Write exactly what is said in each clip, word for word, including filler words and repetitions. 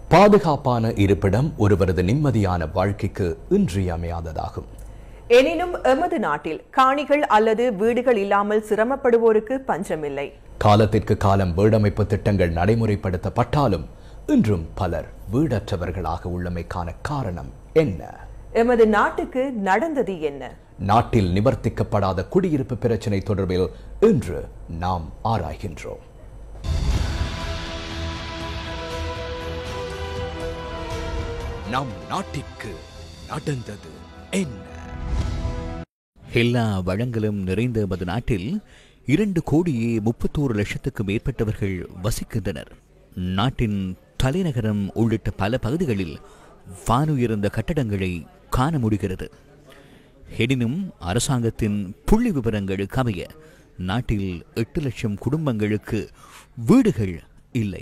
பாதுகாப்பான இருப்பிடம் ஒருவரது நிம்மதியான வாழ்க்கைக்கு இன்றியமையாததாகும். எனினும் எமது நாட்டில் காணிகள் அல்லது வீடுகள் இல்லாமல் சிரமப்படுவோருக்கு பஞ்சமில்லை. காலத்திற்கு காலம் வீடமைப்பு திட்டங்கள் நடைமுறைப்படுத்தப்பட்டாலும் இன்றும் பலர் வீடற்றவர்களாக உள்ளமைக்கான காரணம் என்ன? எமது நாட்டுக்கு நடந்தது என்ன? நாட்டில் நிவர்த்திக்கப்படாத குடியிருப்பு பிரச்சினை தொடர்பில் இன்று நாம் ஆராய்கின்றோம். நம் நாட்டிற்கு நடந்தது என்ன? எல்லா வளங்களும் நிறைந்த எமது நாட்டில் இரண்டு கோடியே முப்பத்தோரு லட்சத்துக்கு மேற்பட்டவர்கள் வசிக்கின்றனர். நாட்டின் தலைநகரம் உள்ளிட்ட பல பகுதிகளில் வானுயர்ந்த கட்டடங்களை காண முடிகிறது. எனினும் அரசாங்கத்தின் புள்ளி விவரங்களுக்கு அமைய நாட்டில் எட்டு லட்சம் குடும்பங்களுக்கு வீடுகள் இல்லை.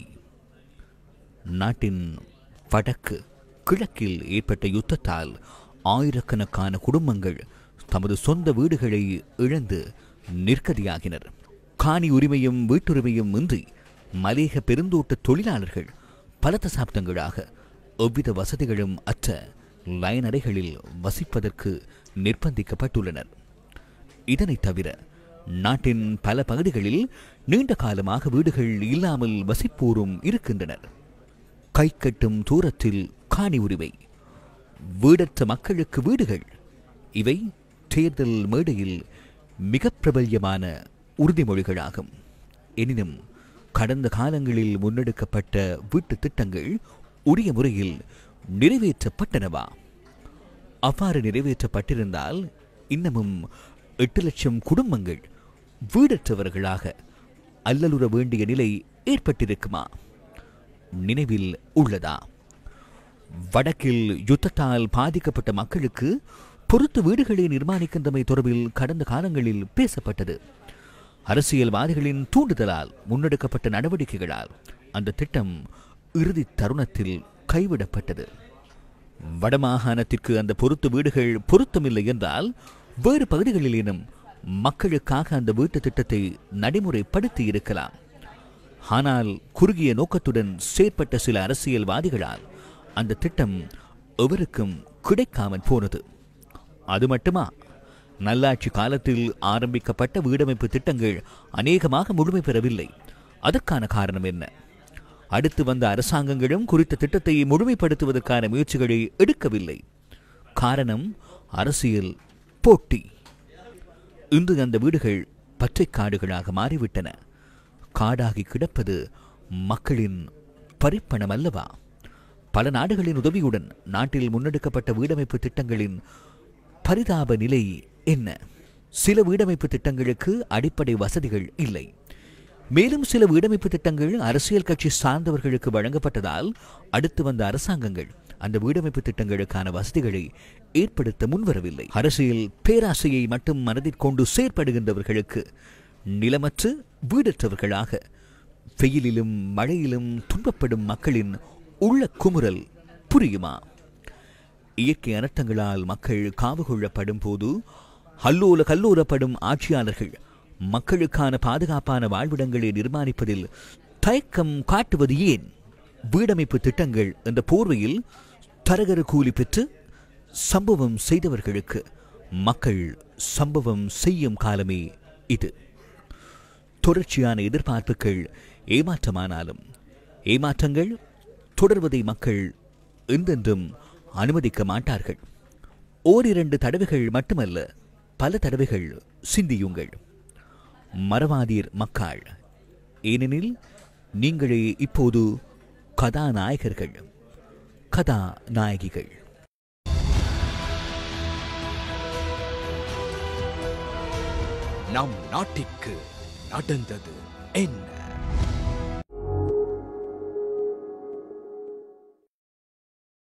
நாட்டின் வடக்கு கிழக்கில் ஏற்பட்ட யுத்தத்தால் ஆயிரக்கணக்கான குடும்பங்கள் தமது சொந்த வீடுகளை இழந்து நிற்கதியாகினர். காணி உரிமையும் வீட்டுரிமையும் இன்றி மலேக பெருந்தோட்ட தொழிலாளர்கள் பல தசாப்தங்களாக எவ்வித வசதிகளும் அற்ற லைனடைகளில் வசிப்பதற்கு நிர்பந்திக்கப்பட்டுள்ளனர். இதனைத் தவிர நாட்டின் பல பகுதிகளில் நீண்ட காலமாக வீடுகள் இல்லாமல் வசிப்போரும் இருக்கின்றனர். கை கட்டும் தூரத்தில் காணி உரிமை, வீடற்ற மக்களுக்கு வீடுகள், இவை தேர்தல் மேடையில் மிக பிரபல்யமான உறுதிமொழிகளாகும். எனினும் கடந்த காலங்களில் முன்னெடுக்கப்பட்ட வீட்டு திட்டங்கள் உரிய முறையில் நிறைவேற்றப்பட்டனவா? அவ்வாறு நிறைவேற்றப்பட்டிருந்தால் இன்னமும் எட்டு லட்சம் குடும்பங்கள் வீடற்றவர்களாக அல்லலுற வேண்டிய நிலை ஏற்பட்டிருக்குமா? நினைவில் உள்ளதா? வடக்கில் யுத்தத்தால் பாதிக்கப்பட்ட மக்களுக்கு பொறுத்து வீடுகளை நிர்மாணிக்கின்றமை தொடர்பில் கடந்த காலங்களில் பேசப்பட்டது. அரசியல்வாதிகளின் தூண்டுதலால் முன்னெடுக்கப்பட்ட நடவடிக்கைகளால் அந்த திட்டம் இறுதி தருணத்தில் கைவிடப்பட்டது. வடமாகாணத்திற்கு அந்த பொறுத்து வீடுகள் பொருத்தமில்லை என்றால் வேறு பகுதிகளிலும் மக்களுக்காக அந்த வீட்டு திட்டத்தை நடைமுறைப்படுத்தி இருக்கலாம். ஆனால் குறுகிய நோக்கத்துடன் செயற்பட்ட சில அரசியல்வாதிகளால் அந்த திட்டம் எவருக்கும் கிடைக்காமல் போனது. அது மட்டுமா, நல்லாட்சி காலத்தில் ஆரம்பிக்கப்பட்ட வீடமைப்பு திட்டங்கள் அநேகமாக முழுமை பெறவில்லை. அதற்கான காரணம் என்ன? அடுத்து வந்த அரசாங்கங்களும் குறித்த திட்டத்தை முழுமைப்படுத்துவதற்கான முயற்சிகளை எடுக்கவில்லை. காரணம் அரசியல் போட்டி. இன்று அந்த வீடுகள் பச்சை காடுகளாக மாறிவிட்டன. காடாகி கிடப்பது மக்களின் பறிப்பணம் அல்லவா? பல நாடுகளின் உதவியுடன் நாட்டில் முன்னெடுக்கப்பட்ட வீடமைப்பு திட்டங்களின் பரிதாப நிலை என்ன? சில வீடமைப்பு திட்டங்களுக்கு அடிப்படை வசதிகள் இல்லை. மேலும் சில வீடமைப்பு திட்டங்கள் அரசியல் கட்சி சார்ந்தவர்களுக்கு வழங்கப்பட்டதால் அடுத்து வந்த அரசாங்கங்கள் அந்த வீடமைப்பு திட்டங்களுக்கான வசதிகளை ஏற்படுத்த முன்வரவில்லை. அரசியல் பேராசையை மட்டும் மனதில் கொண்டு செயற்படுகின்றவர்களுக்கு நிலமற்று வீடற்றவர்களாக வெயிலிலும் மழையிலும் துன்பப்படும் மக்களின் உள்ள குமுறல் புரியுமா? இயற்கை அனர்த்தங்களால் மக்கள் காவு கொள்ளப்படும் போது அல்லோல கல்லோலப்படும் ஆட்சியாளர்கள் மக்களுக்கான பாதுகாப்பான வாழ்விடங்களை நிர்மாணிப்பதில் தயக்கம் காட்டுவது ஏன்? வீடமைப்பு திட்டங்கள் என்ற போர்வையில் தரகர கூலி பெற்று சம்பவம் செய்தவர்களுக்கு மக்கள் சம்பவம் செய்யும் காலமே இது. தொடர்ச்சியான எதிர்பார்ப்புகள் ஏமாற்றமானாலும் ஏமாற்றங்கள் தொடர்வதை மக்கள் என்றென்றும் அனுமதிக்க மாட்டார்கள். ஓரிரண்டு தடவைகள் மட்டுமல்ல, பல தடவைகள் சிந்தியுங்கள். மறவாதீர் மக்கள், ஏனெனில் நீங்களே இப்போது கதாநாயகர்கள், கதாநாயகிகள். நம் நாட்டிற்கு நடந்தது என்ன?